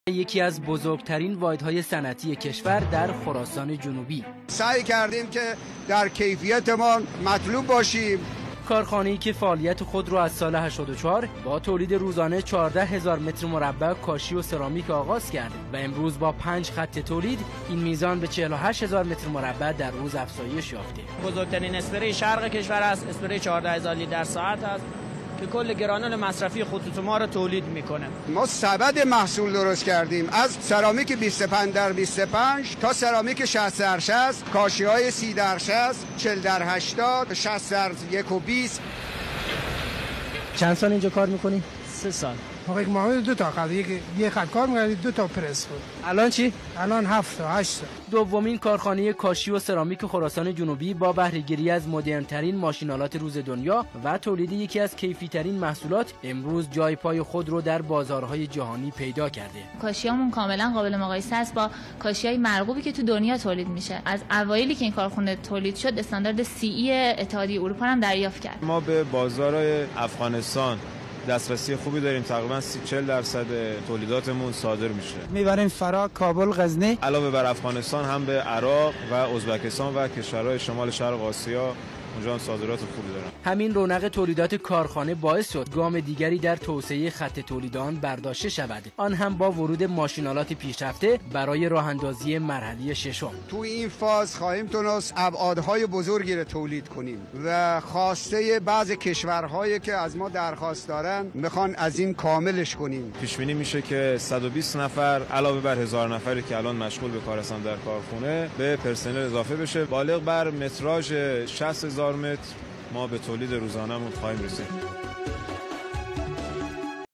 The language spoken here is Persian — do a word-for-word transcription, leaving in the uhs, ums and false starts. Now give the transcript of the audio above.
یکی از بزرگترین واحدهای صنعتی کشور در خراسان جنوبی. سعی کردیم که در کیفیتمان مطلوب باشیم. کارخانه‌ای که فعالیت خود را از سال هشتاد و چهار با تولید روزانه چهارده هزار متر مربع کاشی و سرامیک آغاز کرد و امروز با پنج خط تولید این میزان به چهل و هشت هزار متر مربع در روز افزایش یافته. بزرگترین اسپری شرق کشور است، اسپری چهارده هزار لیتر در ساعت است که کل گرانول مصرفی خطوط ما را تولید میکنه. ما سبد محصول درست کردیم، از سرامیک بیست و پنج در بیست و پنج تا سرامیک شصت در شصت، کاشی های سی در شصت، چهل در هشتاد، شصت در یک و بیست. چند سال اینجا کار میکنی؟ سه سال. موقعی که معمول دو تا خط، یک یک خط کار می‌کردیم، دو تا پرس بود. الان چی؟ الان هفت تا هشت تا. دومین کارخانه کاشی و سرامیک خراسان جنوبی با بهره‌گیری از مدرن‌ترین ماشین‌آلات روز دنیا و تولید یکی از کیفی‌ترین محصولات امروز جای پای خود رو در بازارهای جهانی پیدا کرده. کاشیامون کاملا قابل مقایسه است با کاشی‌های مرغوبی که تو دنیا تولید میشه. از اوایلی که این کارخانه تولید شد استاندارد سی ای اتحادیه اروپا هم دریافت کرد. ما به بازارهای افغانستان دسترسی خوبی داریم، تقریبا چهل درصد تولیداتمون صادر میشه. میبریم فرا، کابل، غزنی. علاوه بر افغانستان هم به عراق و ازبکستان و کشورهای شمال شرق آسیا اونجا هم صادرات خوبی دارن. همین رونق تولیدات کارخانه باعث شد گام دیگری در توسعه خط تولید آن برداشته شود، آن هم با ورود ماشین‌آلات پیشرفته برای راه‌اندازی مرحله ششم. تو این فاز خواهیم تونست ابعادهای بزرگی را تولید کنیم و خواسته بعض کشورهایی که از ما درخواست دارن میخوان از این کاملش کنیم. پیش بینی میشه که صد و بیست نفر علاوه بر هزار نفری که الان مشغول به کار هستن در کارخانه به پرسنل اضافه بشه. بالغ بر متراژ شصت هزار متر ما به تولید روزانه‌مون خواهیم رسید.